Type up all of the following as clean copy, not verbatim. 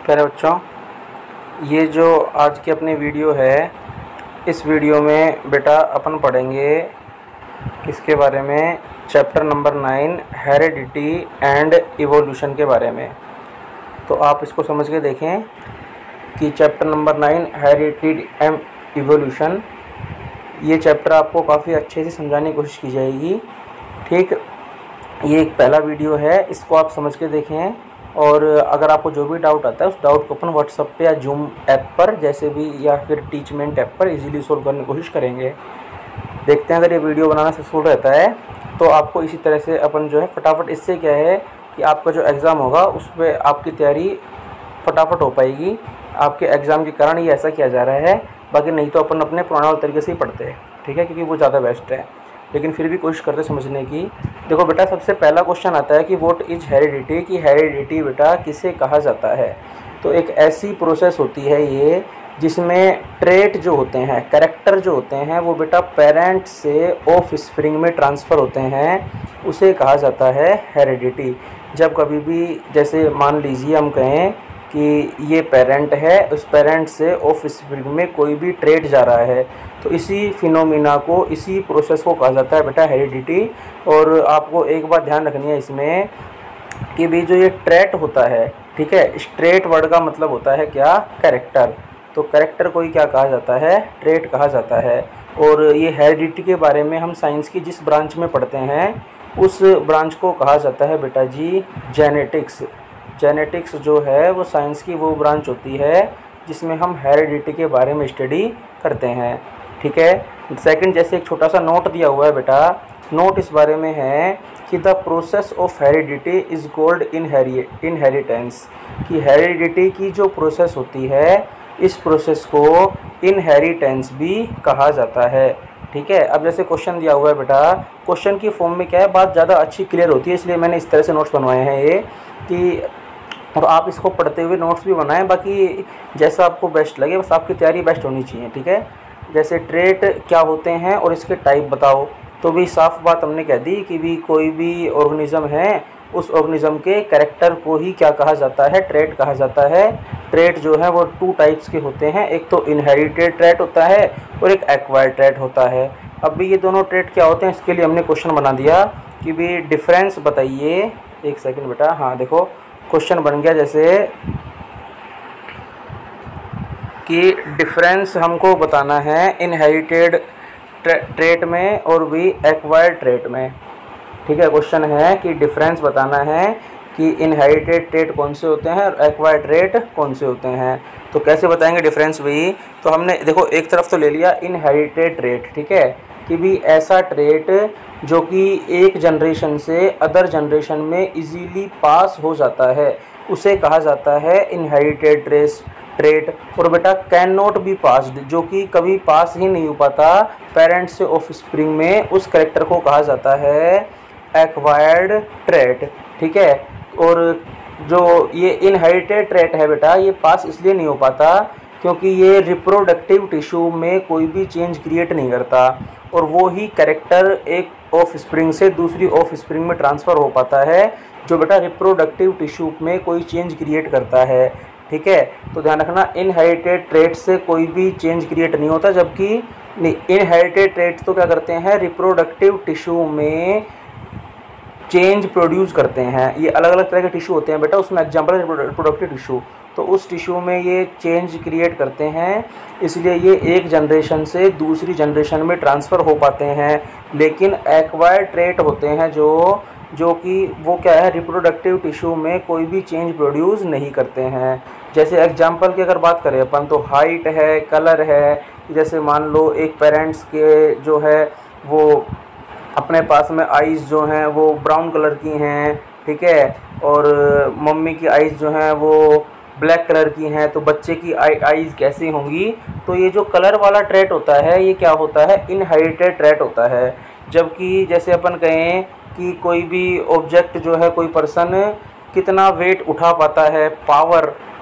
प्यारे बच्चों, ये जो आज की अपनी वीडियो है, इस वीडियो में बेटा अपन पढ़ेंगे किसके बारे में। Chapter number 9 heredity and evolution के बारे में। तो आप इसको समझ के देखें कि chapter number 9 heredity and evolution, ये चैप्टर आपको काफ़ी अच्छे से समझाने की कोशिश की जाएगी। ठीक, ये एक पहला वीडियो है, इसको आप समझ के देखें। और अगर आपको जो भी डाउट आता है उस डाउट को अपन व्हाट्सएप पे या जूम ऐप पर जैसे भी या फिर टीचमेंट ऐप पर इजीली सोल्व करने की कोशिश करेंगे। देखते हैं अगर ये वीडियो बनाना सक्सेसफुल रहता है तो आपको इसी तरह से अपन जो है फटाफट, इससे क्या है कि आपका जो एग्ज़ाम होगा उस पर आपकी तैयारी फटाफट हो पाएगी। आपके एग्ज़ाम के कारण ये ऐसा किया जा रहा है, बाकी नहीं तो अपन अपने पुराने तरीके से ही पढ़ते हैं, ठीक है, क्योंकि वो ज़्यादा बेस्ट है। लेकिन फिर भी कोशिश करते समझने की। देखो बेटा, सबसे पहला क्वेश्चन आता है कि व्हाट इज हेरिडिटी, कि हेरिडिटी बेटा किसे कहा जाता है। तो एक ऐसी प्रोसेस होती है ये जिसमें ट्रेट जो होते हैं, कैरेक्टर जो होते हैं, वो बेटा पेरेंट से ऑफ स्प्रिंग में ट्रांसफ़र होते हैं, उसे कहा जाता है हेरिडिटी। जब कभी भी जैसे मान लीजिए हम कहें कि ये पेरेंट है, उस पेरेंट से ऑफ स्प्रिंग में कोई भी ट्रेट जा रहा है, तो इसी फिनोमिना को, इसी प्रोसेस को कहा जाता है बेटा हेरिडिटी। और आपको एक बात ध्यान रखनी है इसमें कि भी जो ये ट्रेट होता है, ठीक है, इस ट्रेट वर्ड का मतलब होता है क्या, कैरेक्टर। तो कैरेक्टर को ही क्या कहा जाता है, ट्रेट कहा जाता है। और ये हेरिडिटी के बारे में हम साइंस की जिस ब्रांच में पढ़ते हैं उस ब्रांच को कहा जाता है बेटा जी जेनेटिक्स। जेनेटिक्स जो है वो साइंस की वो ब्रांच होती है जिसमें हम हेरिडिटी के बारे में स्टडी करते हैं, ठीक है। सेकंड, जैसे एक छोटा सा नोट दिया हुआ है बेटा, नोट इस बारे में है कि the process of heredity is called inheritance, कि हेरिडिटी की जो प्रोसेस होती है इस प्रोसेस को इनहेरिटेंस भी कहा जाता है, ठीक है। अब जैसे क्वेश्चन दिया हुआ है बेटा, क्वेश्चन की फॉर्म में क्या है, बात ज़्यादा अच्छी क्लियर होती है, इसलिए मैंने इस तरह से नोट्स बनवाए हैं ये कि, और आप इसको पढ़ते हुए नोट्स भी बनाएं, बाकी जैसा आपको बेस्ट लगे, बस आपकी तैयारी बेस्ट होनी चाहिए, ठीक है। जैसे ट्रेट क्या होते हैं और इसके टाइप बताओ, तो भी साफ बात हमने कह दी कि भी कोई भी ऑर्गेनिज्म है, उस ऑर्गेनिज्म के कैरेक्टर को ही क्या कहा जाता है, ट्रेट कहा जाता है। ट्रेट जो है वो 2 टाइप्स के होते हैं, एक तो इनहेरिटेड ट्रेट होता है और एक एक्वायर्ड ट्रेट होता है। अब भी ये दोनों ट्रेट क्या होते हैं, इसके लिए हमने क्वेश्चन बना दिया कि भी डिफरेंस बताइए। एक सेकेंड बेटा, हाँ देखो क्वेश्चन बन गया जैसे कि डिफरेंस हमको बताना है इनहेरिटेड ट्रेट में और भी एक्वायर्ड ट्रेट में, ठीक है। क्वेश्चन है कि डिफरेंस बताना है कि इनहेरिटेड ट्रेट कौन से होते हैं और एक्वायर्ड ट्रेट कौन से होते हैं। तो कैसे बताएंगे डिफरेंस भी, तो हमने देखो एक तरफ तो ले लिया इनहेरिटेड ट्रेट, ठीक है, कि भी ऐसा ट्रेट जो कि एक जनरेशन से अदर जनरेशन में इजीली पास हो जाता है, उसे कहा जाता है इनहेरिटेड ट्रेट। और बेटा कैन नॉट बी पास्ड, जो कि कभी पास ही नहीं हो पाता पेरेंट्स से ऑफ स्प्रिंग में, उस कैरेक्टर को कहा जाता है एक्वायर्ड ट्रेट, ठीक है। और जो ये इनहेरिटेड ट्रेट है बेटा, ये पास इसलिए नहीं हो पाता क्योंकि ये रिप्रोडक्टिव टिश्यू में कोई भी चेंज क्रिएट नहीं करता, और वो ही कैरेक्टर एक ऑफ स्प्रिंग से दूसरी ऑफ स्प्रिंग में ट्रांसफ़र हो पाता है, जो बेटा रिप्रोडक्टिव टिश्यू में कोई चेंज क्रिएट करता है, ठीक है। तो ध्यान रखना, इनहेरिटेड ट्रेट से कोई भी चेंज क्रिएट नहीं होता, जबकि इनहेरिटेड ट्रेट तो क्या करते हैं, रिप्रोडक्टिव टिश्यू में चेंज प्रोड्यूस करते हैं। ये अलग अलग तरह के टिश्यू होते हैं बेटा, उसमें एग्जाम्पल है रिप्रोडक्टिव टिश्यू, तो उस टिश्यू में ये चेंज क्रिएट करते हैं, इसलिए ये एक जनरेशन से दूसरी जनरेशन में ट्रांसफ़र हो पाते हैं। लेकिन एक्वायर्ड ट्रेट होते हैं जो कि वो क्या है, रिप्रोडक्टिव टिश्यू में कोई भी चेंज प्रोड्यूस नहीं करते हैं। जैसे एग्जांपल की अगर बात करें अपन, तो हाइट है, कलर है। जैसे मान लो एक पेरेंट्स के जो है वो अपने पास में आइज़ जो हैं वो ब्राउन कलर की हैं, ठीक है, और मम्मी की आइज़ जो हैं वो ब्लैक कलर की हैं, तो बच्चे की आइज़ कैसी होंगी। तो ये जो कलर वाला ट्रेट होता है ये क्या होता है, इनहेरिटेड ट्रेट होता है। जबकि जैसे अपन कहें कि कोई भी ऑब्जेक्ट जो है, कोई पर्सन कितना वेट उठा पाता है, power,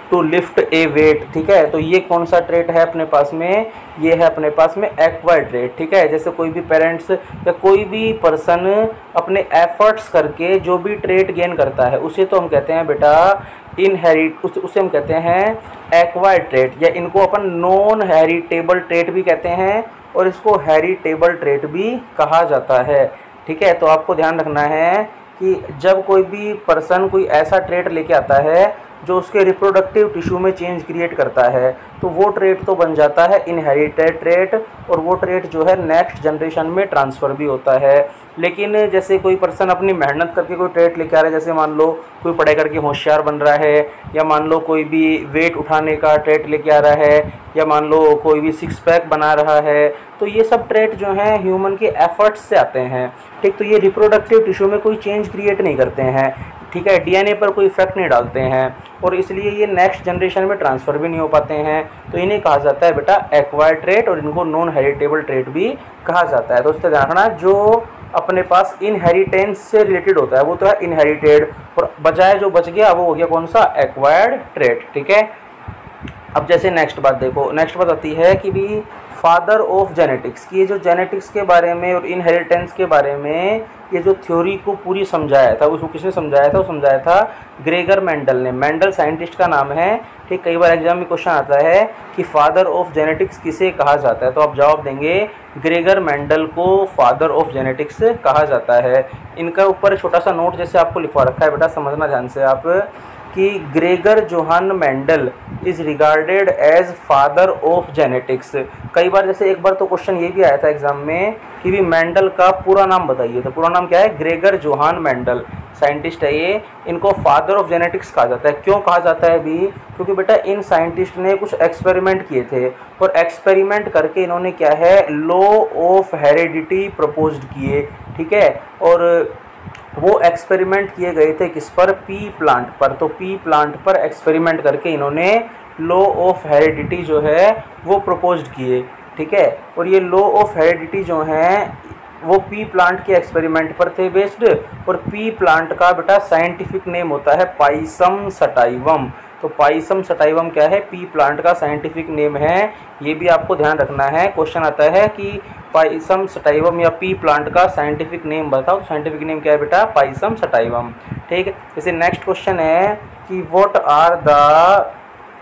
to lift a weight, ठीक है। तो ये कौन सा ट्रेट है अपने पास में, ये है अपने पास में एक्वायर्ड ट्रेट, ठीक है। जैसे कोई भी पेरेंट्स या कोई भी पर्सन अपने एफर्ट्स करके जो भी ट्रेट गेन करता है उसे तो हम कहते हैं बेटा इनहेरिट, उसे हम कहते हैं एक्वायर्ड ट्रेट, या इनको अपन नॉन हेरिटेबल ट्रेट भी कहते हैं और इसको हेरिटेबल ट्रेट भी कहा जाता है, ठीक है। तो आपको ध्यान रखना है कि जब कोई भी पर्सन कोई ऐसा ट्रेट लेके आता है जो उसके रिप्रोडक्टिव टिश्यू में चेंज क्रिएट करता है तो वो ट्रेट तो बन जाता है इनहेरिटेड ट्रेट, और वो ट्रेट जो है नेक्स्ट जनरेशन में ट्रांसफ़र भी होता है। लेकिन जैसे कोई पर्सन अपनी मेहनत करके कोई ट्रेट लेके आ रहा है, जैसे मान लो कोई पढ़ाई करके होशियार बन रहा है, या मान लो कोई भी वेट उठाने का ट्रेट लेके आ रहा है, या मान लो कोई भी सिक्स पैक बना रहा है, तो ये सब ट्रेट जो हैं ह्यूमन के एफर्ट्स से आते हैं, ठीक। तो ये रिप्रोडक्टिव टिश्यू में कोई चेंज क्रिएट नहीं करते हैं, ठीक है, डीएनए पर कोई इफेक्ट नहीं डालते हैं, और इसलिए ये नेक्स्ट जनरेशन में ट्रांसफ़र भी नहीं हो पाते हैं। तो इन्हें कहा जाता है बेटा एक्वायर्ड ट्रेट, और इनको नॉन हेरिटेबल ट्रेट भी कहा जाता है। तो उससे ध्यान रखना, जो अपने पास इनहेरिटेंस से रिलेटेड होता है वो तो है इनहेरिटेड, और बजाय जो बच गया वो हो गया कौन सा, एक्वायर्ड ट्रेट, ठीक है। अब जैसे नेक्स्ट बात देखो, नेक्स्ट बात आती है कि भी फादर ऑफ जेनेटिक्स की, ये जो जेनेटिक्स के बारे में और इनहेरिटेंस के बारे में ये जो थ्योरी को पूरी समझाया था, उसको किसने समझाया था, वो समझाया था ग्रेगर मेंडल ने। मेंडल साइंटिस्ट का नाम है, ठीक। कई बार एग्जाम में क्वेश्चन आता है कि फादर ऑफ जेनेटिक्स किसे कहा जाता है, तो आप जवाब देंगे ग्रेगर मेंडल को फादर ऑफ जेनेटिक्स कहा जाता है। इनका ऊपर छोटा सा नोट जैसे आपको लिखवा रखा है बेटा, समझना ध्यान से आप, कि Gregor Johann Mendel is regarded as father of genetics. कई बार जैसे एक बार तो क्वेश्चन ये भी आया था एग्जाम में कि भी मेंडल का पूरा नाम बताइए, तो पूरा नाम क्या है, ग्रेगर जोहान मेंडल, साइंटिस्ट है ये, इनको फादर ऑफ जेनेटिक्स कहा जाता है। क्यों कहा जाता है भी, क्योंकि बेटा इन साइंटिस्ट ने कुछ एक्सपेरिमेंट किए थे, और एक्सपेरिमेंट करके इन्होंने क्या है, लॉ ऑफ हेरिडिटी प्रपोज्ड किए, ठीक है। और वो एक्सपेरिमेंट किए गए थे किस पर, पी प्लांट पर। तो पी प्लांट पर एक्सपेरिमेंट करके इन्होंने लॉ ऑफ हेरिडिटी जो है वो प्रपोज्ड किए, ठीक है। और ये लॉ ऑफ हेरिडिटी जो हैं वो पी प्लांट के एक्सपेरिमेंट पर थे बेस्ड, और पी प्लांट का बेटा साइंटिफिक नेम होता है पाइसम सटाइवम। तो पाइसम सटाइवम क्या है, पी प्लांट का साइंटिफिक नेम है, ये भी आपको ध्यान रखना है। क्वेश्चन आता है कि पाइसम सटाइवम या पी प्लांट का साइंटिफिक नेम बताओ, साइंटिफिक नेम क्या है बेटा, पाइसम सटाइवम, ठीक है। जैसे नेक्स्ट क्वेश्चन है कि what are the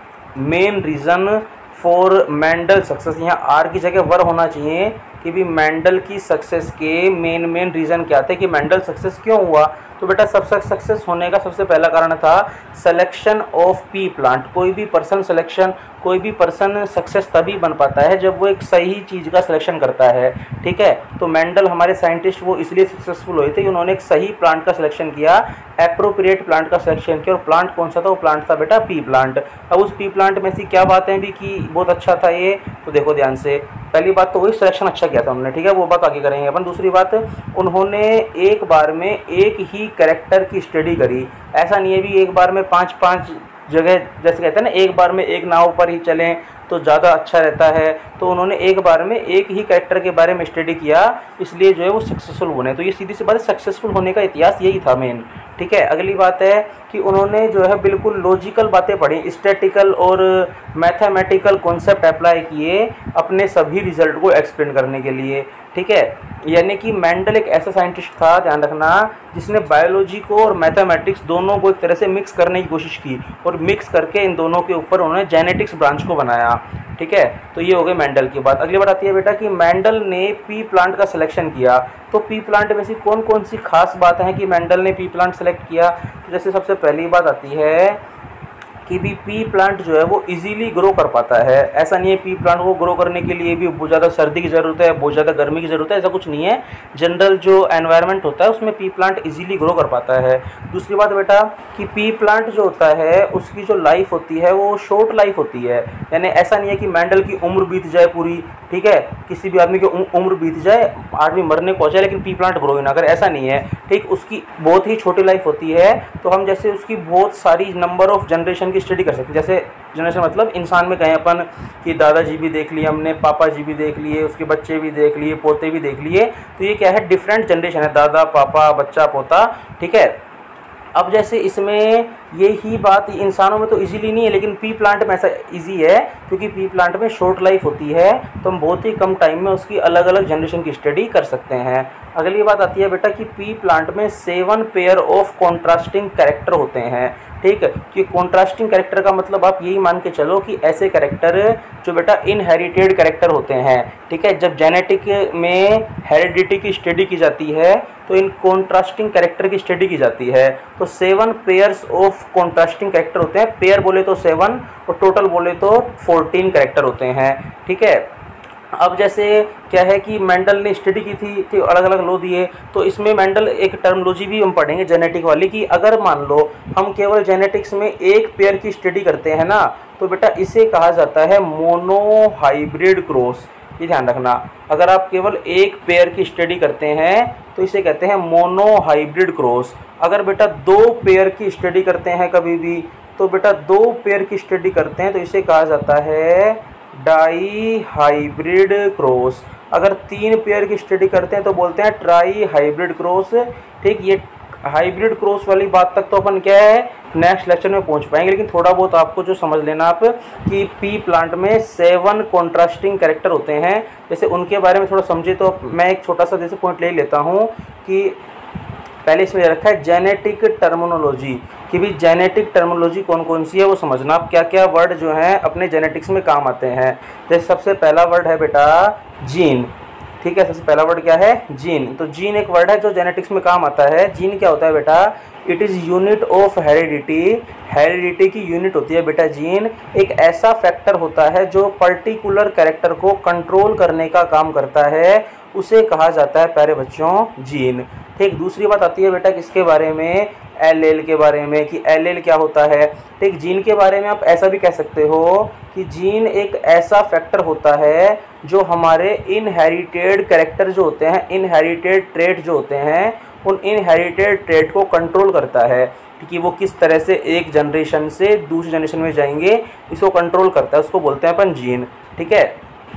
main reason for Mendel success, यहाँ आर की जगह वर होना चाहिए, कि भी मेंडल की सक्सेस के मेन रीज़न क्या थे, कि मेंडल सक्सेस क्यों हुआ। तो बेटा सबसे सक्सेस होने का सबसे पहला कारण था सिलेक्शन ऑफ पी प्लांट। कोई भी पर्सन सिलेक्शन, कोई भी पर्सन सक्सेस तभी बन पाता है जब वो एक सही चीज़ का सिलेक्शन करता है, ठीक है। तो मेंडल हमारे साइंटिस्ट वो इसलिए सक्सेसफुल हुए थे कि उन्होंने एक सही प्लांट का सिलेक्शन किया, एप्रोप्रिएट प्लांट का सिलेक्शन किया, और प्लांट कौन सा था, वो प्लांट था बेटा पी प्लांट। अब उस पी प्लांट में से क्या बातें भी कि बहुत अच्छा था ये, तो देखो ध्यान से, पहली बात तो वही सिलेक्शन अच्छा किया था उन्होंने, ठीक है, वो बात आगे करेंगे अपन। दूसरी बात, उन्होंने एक बार में एक ही कैरेक्टर की स्टडी करी, ऐसा नहीं है भी एक बार में पांच जगह, जैसे कहते हैं ना एक बार में एक नाव पर ही चलें तो ज़्यादा अच्छा रहता है, तो उन्होंने एक बार में एक ही कैरेक्टर के बारे में स्टडी किया, इसलिए जो है वो सक्सेसफुल बने। तो ये सीधी सी बात है, सक्सेसफुल होने का इतिहास यही था मेन, ठीक है। अगली बात है कि उन्होंने जो है बिल्कुल लॉजिकल बातें पढ़ी, स्टैटिकल और मैथमेटिकल कॉन्सेप्ट अप्लाई किए अपने सभी रिजल्ट को एक्सप्लेन करने के लिए, ठीक है। यानी कि मेंडल एक ऐसा साइंटिस्ट था, ध्यान रखना, जिसने बायोलॉजी को और मैथमेटिक्स दोनों को एक तरह से मिक्स करने की कोशिश की, और मिक्स करके इन दोनों के ऊपर उन्होंने जेनेटिक्स ब्रांच को बनाया, ठीक है। तो ये हो गई मेंडल की बात। अगली बात आती है बेटा कि मेंडल ने पी प्लांट का सिलेक्शन किया, तो पी प्लांट में से कौन कौन सी खास बातें हैं कि मेंडल ने पी प्लांट सेलेक्ट किया। तो जैसे सबसे पहली बात आती है कि भी पी प्लांट जो है वो इजीली ग्रो कर पाता है। ऐसा नहीं है पी प्लांट को ग्रो करने के लिए भी बहुत ज़्यादा सर्दी की ज़रूरत है, बहुत ज़्यादा गर्मी की ज़रूरत है, ऐसा कुछ नहीं है। जनरल जो एनवायरनमेंट होता है उसमें पी प्लांट इजीली ग्रो कर पाता है। दूसरी बात बेटा कि पी प्लांट जो होता है उसकी जो लाइफ होती है वो शॉर्ट लाइफ होती है, यानी ऐसा नहीं है कि मेंडल की उम्र बीत जाए पूरी, ठीक है, किसी भी आदमी की उम्र बीत जाए, आदमी मरने को जाए लेकिन पी प्लांट ग्रो ही ना करे, ऐसा नहीं है, ठीक। उसकी बहुत ही छोटी लाइफ होती है, तो हम जैसे उसकी बहुत सारी नंबर ऑफ जनरेशन की स्टडी कर सकते हैं। जैसे जनरेशन मतलब इंसान में कहें अपन कि दादाजी भी देख लिए हमने, पापा जी भी देख लिए, उसके बच्चे भी देख लिए, पोते भी देख लिए, तो ये क्या है, डिफरेंट जनरेशन है, दादा पापा बच्चा पोता, ठीक है। अब जैसे इसमें यही बात इंसानों में तो इजीली नहीं है, लेकिन पी प्लांट में ऐसा इजी है, क्योंकि पी प्लांट में शॉर्ट लाइफ होती है, तो हम बहुत ही कम टाइम में उसकी अलग अलग जनरेशन की स्टडी कर सकते हैं। अगली बात आती है बेटा कि पी प्लांट में 7 पेयर ऑफ कॉन्ट्रास्टिंग कैरेक्टर होते हैं। ठीक है, कि कॉन्ट्रास्टिंग कैरेक्टर का मतलब आप यही मान के चलो कि ऐसे कैरेक्टर जो बेटा इनहेरिटेड कैरेक्टर होते हैं। ठीक है, जब जेनेटिक में हेरिडिटी की स्टडी की जाती है तो इन कॉन्ट्रास्टिंग कैरेक्टर की स्टडी की जाती है। तो 7 पेयर्स ऑफ कॉन्ट्रास्टिंग कैरेक्टर होते हैं, पेयर बोले तो 7 और टोटल बोले तो 14 कैरेक्टर होते हैं। ठीक है, अब जैसे क्या है कि मेंडल ने स्टडी की थी अलग अलग लो दिए, तो इसमें मेंडल एक टर्मोलॉजी भी हम पढ़ेंगे जेनेटिक वाली, कि अगर मान लो हम केवल जेनेटिक्स में एक पेयर की स्टडी करते हैं ना, तो बेटा इसे कहा जाता है मोनो हाइब्रिड क्रॉस। ये ध्यान रखना, अगर आप केवल एक पेयर की स्टडी करते हैं तो इसे कहते हैं मोनो हाइब्रिड क्रॉस। अगर बेटा 2 पेयर की स्टडी करते हैं कभी भी, तो बेटा 2 पेयर की स्टडी करते हैं तो इसे कहा जाता है डाई हाइब्रिड क्रॉस। अगर 3 पेयर की स्टडी करते हैं तो बोलते हैं ट्राई हाइब्रिड क्रॉस। ठीक, ये हाइब्रिड क्रॉस वाली बात तक तो अपन क्या है नेक्स्ट लेक्चर में पहुंच पाएंगे, लेकिन थोड़ा बहुत आपको जो समझ लेना आप कि पी प्लांट में 7 कॉन्ट्रास्टिंग कैरेक्टर होते हैं। जैसे उनके बारे में थोड़ा समझे तो मैं एक छोटा सा जैसे पॉइंट ले लेता हूँ कि पहले इसमें रखा है जेनेटिक टर्मिनोलॉजी, कि भी जेनेटिक टर्मिनोलॉजी कौन कौन सी है वो समझना आप, क्या क्या वर्ड जो हैं अपने जेनेटिक्स में काम आते हैं। जैसे सबसे पहला वर्ड है बेटा जीन। ठीक है, सबसे पहला वर्ड क्या है जीन। तो जीन एक वर्ड है जो जेनेटिक्स में काम आता है। जीन क्या होता है बेटा, it is unit of heredity. Heredity की यूनिट होती है बेटा जीन। एक ऐसा फैक्टर होता है जो पर्टिकुलर कैरेक्टर को कंट्रोल करने का काम करता है, उसे कहा जाता है प्यारे बच्चों जीन। ठीक, दूसरी बात आती है बेटा किसके बारे में, एलेल के बारे में, कि एलेल क्या होता है। ठीक, जीन के बारे में आप ऐसा भी कह सकते हो कि जीन एक ऐसा फैक्टर होता है जो हमारे इनहेरिटेड कैरेक्टर जो होते हैं, इनहेरिटेड ट्रेट जो होते हैं, उन इनहेरिटेड ट्रेट को कंट्रोल करता है कि वो किस तरह से एक जनरेशन से दूसरी जनरेशन में जाएंगे, इसको कंट्रोल करता है, उसको बोलते हैं अपन जीन। ठीक है,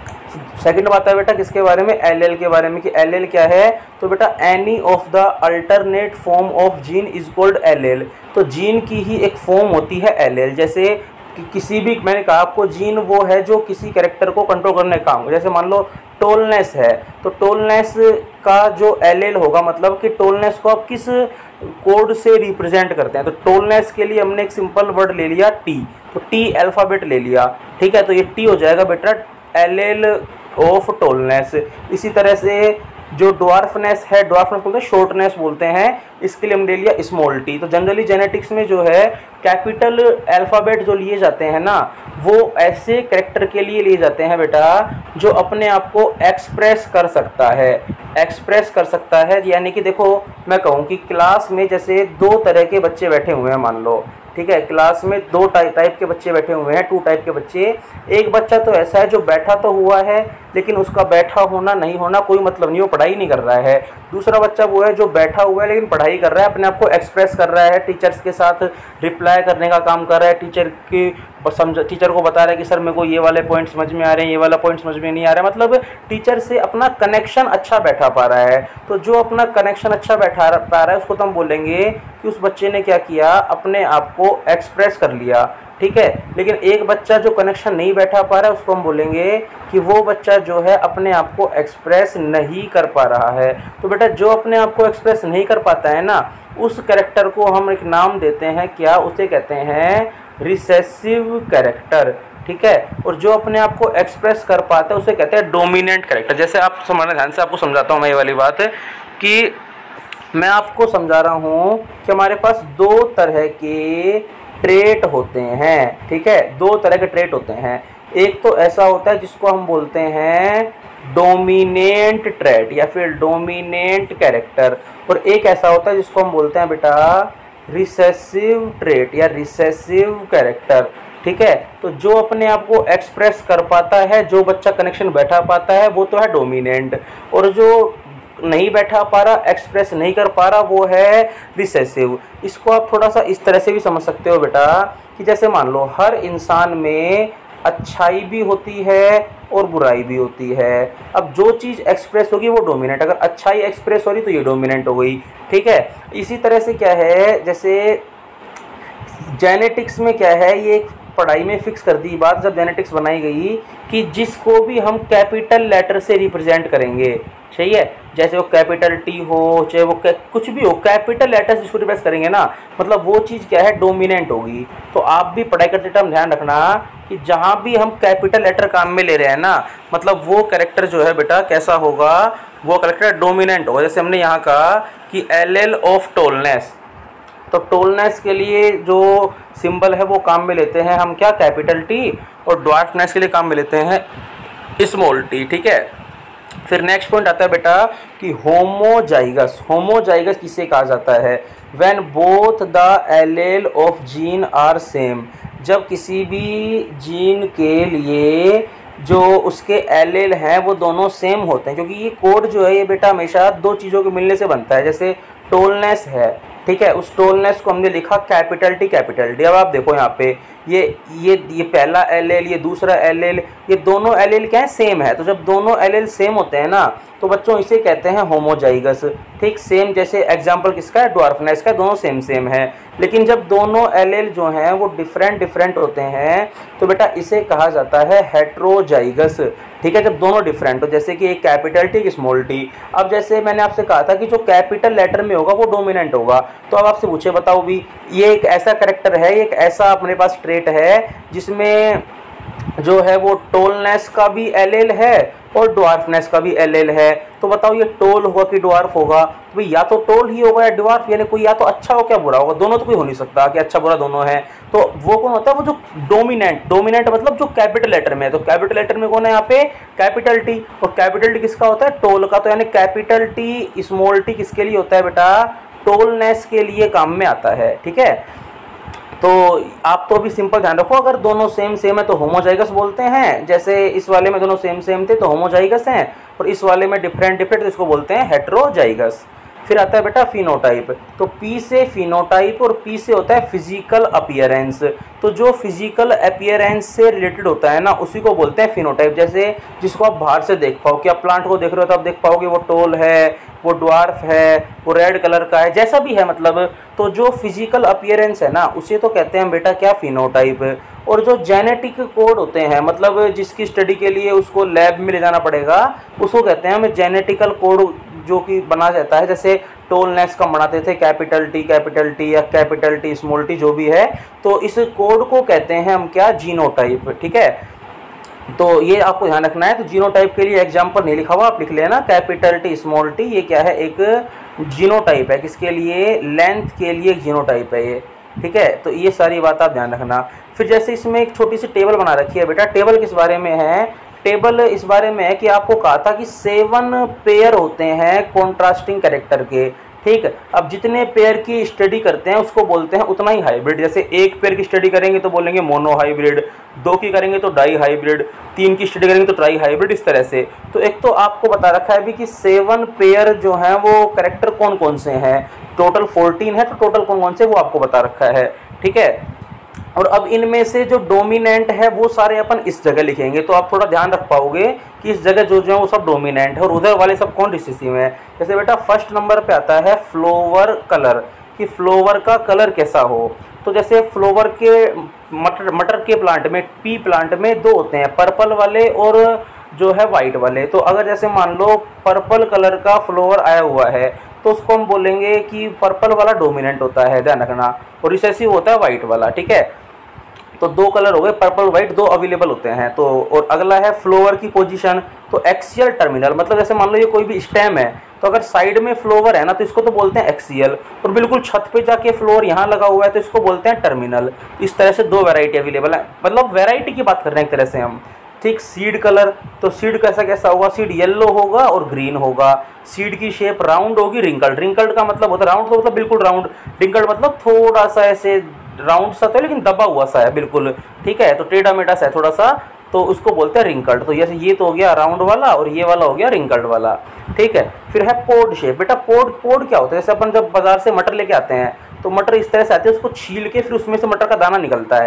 सेकंड बात है बेटा किसके बारे में, एलेल के बारे में, कि एलेल क्या है। तो बेटा any of the alternate form of gene is called allele. तो जीन की ही एक फॉर्म होती है एलेल। जैसे कि किसी भी, मैंने कहा आपको जीन वो है जो किसी कैरेक्टर को कंट्रोल करने का काम, जैसे मान लो टोलनेस है, तो टोलनेस का जो एलेल होगा, मतलब कि टोलनेस को आप किस कोड से रिप्रेजेंट करते हैं। तो टोलनेस के लिए हमने एक सिंपल वर्ड ले लिया टी, तो टी अल्फ़ाबेट ले लिया। ठीक है, तो ये टी हो जाएगा बेटा एलेल ऑफ टोलनेस। इसी तरह से जो ड्वार्फनेस है, ड्वार्फनेस बोलते हैं, शॉर्टनेस बोलते हैं, इसके लिए हम ले लिया स्मॉल टी। तो जनरली जेनेटिक्स में जो है कैपिटल अल्फ़ाबेट जो लिए जाते हैं ना, वो ऐसे कैरेक्टर के लिए लिए जाते हैं बेटा जो अपने आप को एक्सप्रेस कर सकता है, एक्सप्रेस कर सकता है। यानी कि देखो मैं कहूँ कि क्लास में जैसे 2 तरह के बच्चे बैठे हुए हैं मान लो, ठीक है, क्लास में 2 टाइप के बच्चे बैठे हुए हैं, 2 टाइप के बच्चे। एक बच्चा तो ऐसा है जो बैठा तो हुआ है लेकिन उसका बैठा होना नहीं होना कोई मतलब नहीं, वो पढ़ाई नहीं कर रहा है। दूसरा बच्चा वो है जो बैठा हुआ है लेकिन पढ़ाई कर रहा है, अपने आप को एक्सप्रेस कर रहा है, टीचर्स के साथ रिप्लाई करने का काम कर रहा है, टीचर को बता रहा है कि सर मेरे को ये वाले पॉइंट समझ में आ रहे हैं, ये वाला पॉइंट समझ में नहीं आ रहा है, मतलब टीचर से अपना कनेक्शन अच्छा बैठा पा रहा है। तो जो अपना कनेक्शन अच्छा बैठा पा रहा है उसको तो हम बोलेंगे कि उस बच्चे ने क्या किया, अपने आप को एक्सप्रेस कर लिया। ठीक है, लेकिन एक बच्चा जो कनेक्शन नहीं बैठा पा रहा है उसको हम बोलेंगे कि वो बच्चा जो है अपने आप को एक्सप्रेस नहीं कर पा रहा है। तो बेटा जो अपने आप को एक्सप्रेस नहीं कर पाता है ना, उस कैरेक्टर को हम एक नाम देते हैं, क्या, उसे कहते हैं रिसेसिव कैरेक्टर। ठीक है, और जो अपने आप को एक्सप्रेस कर पाता है उसे कहते हैं डोमिनेंट कैरेक्टर। जैसे आप समझना ध्यान से, आपको समझाता हूँ मैं ये वाली बात कि मैं आपको समझा रहा हूँ कि हमारे पास 2 तरह के ट्रेट होते हैं। ठीक है, 2 तरह के ट्रेट होते हैं। एक तो ऐसा होता है जिसको हम बोलते हैं डोमिनेंट ट्रेट या फिर डोमिनेंट कैरेक्टर, और एक ऐसा होता है जिसको हम बोलते हैं बेटा रिसेसिव ट्रेट या रिसेसिव कैरेक्टर। ठीक है, तो जो अपने आप को एक्सप्रेस कर पाता है, जो बच्चा कनेक्शन बैठा पाता है वो तो है डोमिनेंट, और जो नहीं बैठा पा रहा, एक्सप्रेस नहीं कर पा रहा, वो है रिसेसिव। इसको आप थोड़ा सा इस तरह से भी समझ सकते हो बेटा कि जैसे मान लो हर इंसान में अच्छाई भी होती है और बुराई भी होती है। अब जो चीज़ एक्सप्रेस होगी वो डोमिनेंट, अगर अच्छाई एक्सप्रेस हो रही तो ये डोमिनेंट हो गई, ठीक है। इसी तरह से क्या है, जैसे जेनेटिक्स में क्या है, ये एक पढ़ाई में फिक्स कर दी बात जब जेनेटिक्स बनाई गई कि जिसको भी हम कैपिटल लेटर से रिप्रेजेंट करेंगे, सही है, जैसे वो कैपिटल टी हो चाहे वो कुछ भी हो, कैपिटल लेटर से जिसको रिप्रेजेंट करेंगे ना, मतलब वो चीज़ क्या है, डोमिनेंट होगी। तो आप भी पढ़ाई करते टाइम ध्यान रखना कि जहाँ भी हम कैपिटल लेटर काम में ले रहे हैं ना, मतलब वो कैरेक्टर जो है बेटा कैसा होगा, वो कैरेक्टर डोमिनेंट होगा। जैसे हमने यहाँ कहा कि एल ऑफ टोलनेस, तो टोलनेस के लिए जो सिंबल है वो काम में लेते हैं हम क्या, कैपिटल टी, और ड्वार्फनेस के लिए काम में लेते हैं स्मॉल टी, ठीक है। फिर नेक्स्ट पॉइंट आता है बेटा कि होमोजाइगस। होमोजाइगस किसे कहा जाता है, when both the allele of gene are same, जब किसी भी जीन के लिए जो उसके एलेल हैं वो दोनों सेम होते हैं, क्योंकि ये कोड जो है ये बेटा हमेशा दो चीज़ों के मिलने से बनता है। जैसे टोलनेस है, ठीक है, उस टोलनेस को हमने लिखा कैपिटल टी कैपिटल डी। अब आप देखो यहाँ पे ये पहला एलेल, ये दूसरा एलेल, ये दोनों एलेल क्या है, सेम है। तो जब दोनों एलेल सेम होते हैं ना, तो बच्चों इसे कहते हैं होमोजाइगस, ठीक। सेम जैसे एग्जांपल किसका है, ड्वार्फनेस का, दोनों सेम सेम है। लेकिन जब दोनों एलेल जो हैं वो डिफरेंट डिफरेंट होते हैं तो बेटा इसे कहा जाता है हेट्रोजाइगस, ठीक है, जब दोनों डिफरेंट हो, जैसे कि एक कैपिटल टी एक स्मॉल टी। अब जैसे मैंने आपसे कहा था कि जो कैपिटल लेटर में होगा वो डोमिनेंट होगा, तो अब आपसे पूछे बताओ भी, ये एक ऐसा करेक्टर है, एक ऐसा अपने पास ट्रेट है जिसमें जो है वो टोलनेस का भी एलेल है और ड्वार्फनेस का भी एलेल है, तो बताओ ये टोल होगा कि ड्वार्फ होगा, तो भाई या तो टोल ही होगा या ड्वार्फ, यानी कोई या तो अच्छा हो क्या बुरा होगा, दोनों तो कोई हो नहीं सकता कि अच्छा बुरा दोनों है। तो वो कौन होता है, वो जो डोमिनेंट, डोमिनेंट मतलब जो कैपिटल लेटर में है, तो कैपिटल लेटर में कौन है यहाँ पे, कैपिटल टी, और कैपिटल टी किसका होता है, टोल का। तो यानी कैपिटल टी स्मॉल टी किसके लिए होता है बेटा, टोलनेस के लिए काम में आता है, ठीक है। तो आप तो अभी सिंपल ध्यान रखो, अगर दोनों सेम सेम है तो होमोजाइगस बोलते हैं, जैसे इस वाले में दोनों सेम सेम थे तो होमोजाइगस हैं, और इस वाले में डिफरेंट डिफरेंट तो इसको बोलते हैं हेट्रोजाइगस। फिर आता है बेटा फिनोटाइप, तो पी से फिनोटाइप और पी से होता है फिजिकल अपीयरेंस, तो जो फिजिकल अपीयरेंस से रिलेटेड होता है ना उसी को बोलते हैं फिनोटाइप। जैसे जिसको आप बाहर से देख पाओ, कि आप प्लांट को देख रहे हो तो आप देख पाओगे वो टोल है, वो ड्वार्फ है, वो रेड कलर का है, जैसा भी है मतलब, तो जो फिजिकल अपीयरेंस है ना उसे तो कहते हैं बेटा क्या, फिनोटाइप। और जो जेनेटिक कोड होते हैं, मतलब जिसकी स्टडी के लिए उसको लैब में ले जाना पड़ेगा, उसको कहते हैं हमें जेनेटिकल कोड, जो कि बना जाता है। जैसे टोलनेस का बनाते थे कैपिटल टी या कैपिटल टी स्मॉल टी जो भी है, तो इस कोड को कहते हैं हम क्या, जीनोटाइप, ठीक है। तो ये आपको ध्यान रखना है। तो जीनोटाइप के लिए एग्जांपल नहीं लिखा हुआ, आप लिख लेना कैपिटल टी स्मॉल टी, ये क्या है, एक जीनोटाइप है, किसके लिए, लेंथ के लिए जीनोटाइप है ये, ठीक है। तो ये सारी बात आप ध्यान रखना। फिर जैसे इसमें एक छोटी सी टेबल बना रखी है बेटा, टेबल किस बारे में है, टेबल इस बारे में है कि आपको कहा था कि 7 पेयर होते हैं कॉन्ट्रास्टिंग कैरेक्टर के, ठीक। अब जितने पेयर की स्टडी करते हैं उसको बोलते हैं उतना ही हाइब्रिड। जैसे एक पेयर की स्टडी करेंगे तो बोलेंगे मोनो हाइब्रिड, 2 की करेंगे तो डाई हाइब्रिड, 3 की स्टडी करेंगे तो ट्राई हाइब्रिड, इस तरह से। तो एक तो आपको बता रखा है भी कि 7 पेयर जो हैं वो कैरेक्टर कौन कौन से हैं, टोटल 14 है, तो टोटल कौन कौन से वो आपको बता रखा है, ठीक है। और अब इनमें से जो डोमिनेंट है वो सारे अपन इस जगह लिखेंगे, तो आप थोड़ा ध्यान रख पाओगे कि इस जगह जो जो है वो सब डोमिनेंट है और उधर वाले सब कौन रिसेसिव है। जैसे बेटा फर्स्ट नंबर पे आता है फ्लोवर कलर, कि फ्लोवर का कलर कैसा हो। तो जैसे फ्लोवर के मटर के प्लांट में, पी प्लांट में 2 होते हैं, पर्पल वाले और जो है वाइट वाले। तो अगर जैसे मान लो पर्पल कलर का फ्लोवर आया हुआ है तो उसको हम बोलेंगे कि पर्पल वाला डोमिनेंट होता है, ध्यान रखना, और रिसेसिव होता है वाइट वाला, ठीक है। तो 2 कलर हो गए, पर्पल वाइट, 2 अवेलेबल होते हैं। तो और अगला है फ्लोवर की पोजीशन, तो एक्सियल टर्मिनल, मतलब जैसे मान लो ये कोई भी स्टेम है तो अगर साइड में फ्लोवर है ना तो इसको तो बोलते हैं एक्सियल, और बिल्कुल छत पे जाके फ्लोवर यहाँ लगा हुआ है तो इसको बोलते हैं टर्मिनल। इस तरह से 2 वैरायटी अवेलेबल है, मतलब वैरायटी की बात कर रहे हैं एक तरह से हम, ठीक। सीड कलर, तो सीड कैसा कैसा होगा, सीड येलो होगा और ग्रीन होगा, सीड की शेप राउंड होगी, रिंकल्ड, रिंकल्ड का मतलब होता है राउंड, तो मतलब बिल्कुल राउंड, रिंकल्ड मतलब थोड़ा सा ऐसे राउंड सा तो है लेकिन दबा हुआ सा है बिल्कुल, ठीक है। तो टेढ़ा मेढ़ा सा है थोड़ा सा, तो उसको बोलते हैं रिंकल्ड। तो जैसे ये तो हो गया राउंड वाला और ये वाला हो गया रिंकल्ड वाला, ठीक है। फिर है पोड शेप, बेटा पोड क्या होता है, जैसे अपन जब बाजार से मटर लेके आते हैं तो मटर इस तरह से आती है, उसको छील के फिर उसमें से मटर का दाना निकलता है,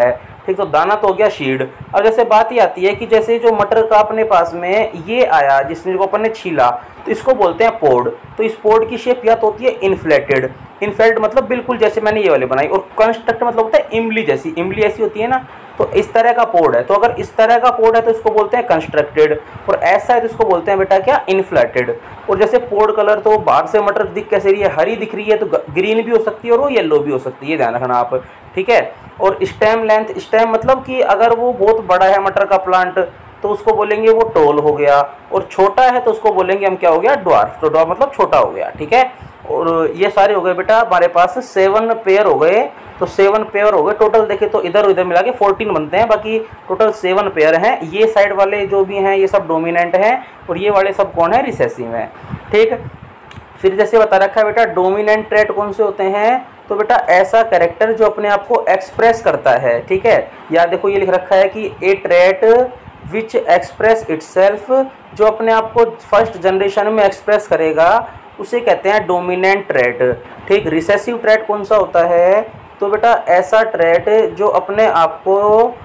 ठीक, तो दाना तो हो गया शीड। अब जैसे बात ही आती है कि जैसे जो मटर का अपने पास में ये आया जिसमें जो अपन ने छीला, तो इसको बोलते हैं पोड। तो इस पोड की शेप या तो होती है इन्फ्लेटेड, इन्फ्लेट मतलब बिल्कुल जैसे मैंने ये वाली बनाई, और कंस्ट्रक्ट मतलब होता है इमली जैसी, इमली ऐसी होती है ना, तो इस तरह का पोड है। तो अगर इस तरह का पोड है तो इसको बोलते हैं कंस्ट्रक्टेड, और ऐसा है तो इसको बोलते हैं बेटा क्या, इन्फ्लेटेड। और जैसे पोड कलर तो बाहर से मटर दिख कैसे रही है, हरी दिख रही है, तो ग्रीन भी हो सकती है और वो येलो भी हो सकती है, ये ध्यान रखना आप, ठीक है। और स्टेम लेंथ, स्टेम मतलब कि अगर वो बहुत बड़ा है मटर का प्लांट तो उसको बोलेंगे वो टोल हो गया, और छोटा है तो उसको बोलेंगे हम क्या हो गया, ड्वार्फ। तो ड्वार्फ मतलब छोटा हो गया, ठीक है। और ये सारे हो गए बेटा हमारे पास 7 पेयर हो गए। तो 7 पेयर हो गए टोटल, देखे तो इधर उधर मिला के 14 बनते हैं, बाकी टोटल 7 पेयर हैं। ये साइड वाले जो भी हैं ये सब डोमिनेंट हैं, और ये वाले सब कौन है, रिसेसिव हैं, ठीक। फिर जैसे बता रखा है बेटा डोमिनेंट ट्रेट कौन से होते हैं, तो बेटा ऐसा कैरेक्टर जो अपने आप को एक्सप्रेस करता है, ठीक है। या देखो ये लिख रखा है कि a trait which express itself, जो अपने आप को फर्स्ट जनरेशन में एक्सप्रेस करेगा उसे कहते हैं डोमिनेंट ट्रेट, ठीक। रिसेसिव ट्रेट कौन सा होता है, तो बेटा ऐसा ट्रेट जो अपने आप को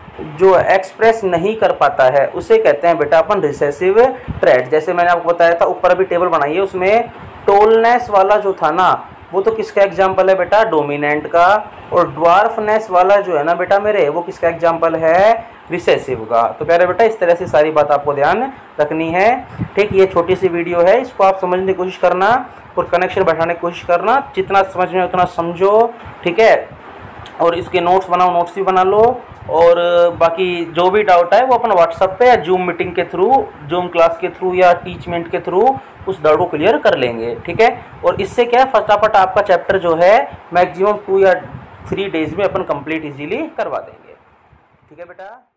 जो एक्सप्रेस नहीं कर पाता है उसे कहते हैं बेटा अपन रिसेसिव ट्रेट। जैसे मैंने आपको बताया था, ऊपर अभी टेबल बनाई है, उसमें टोलनेस वाला जो था ना वो तो किसका एग्जाम्पल है बेटा, डोमिनेंट का। और ड्वार्फनेस वाला जो है ना बेटा मेरे, वो किसका एग्जाम्पल है, रिसेसिव का। तो प्यारे बेटा इस तरह से सारी बात आपको ध्यान रखनी है, ठीक। ये छोटी सी वीडियो है, इसको आप समझने की कोशिश करना और कनेक्शन बैठाने की कोशिश करना, जितना समझ में उतना समझो, ठीक है। और इसके नोट्स बनाओ, नोट्स भी बना लो, और बाकी जो भी डाउट है वो अपन व्हाट्सएप पे या जूम मीटिंग के थ्रू, जूम क्लास के थ्रू या टीचमेंट के थ्रू उस डाउट को क्लियर कर लेंगे, ठीक है। और इससे क्या है, फटाफट आपका चैप्टर जो है मैक्सिमम 2 या 3 डेज में अपन कंप्लीट इजीली करवा देंगे, ठीक है बेटा।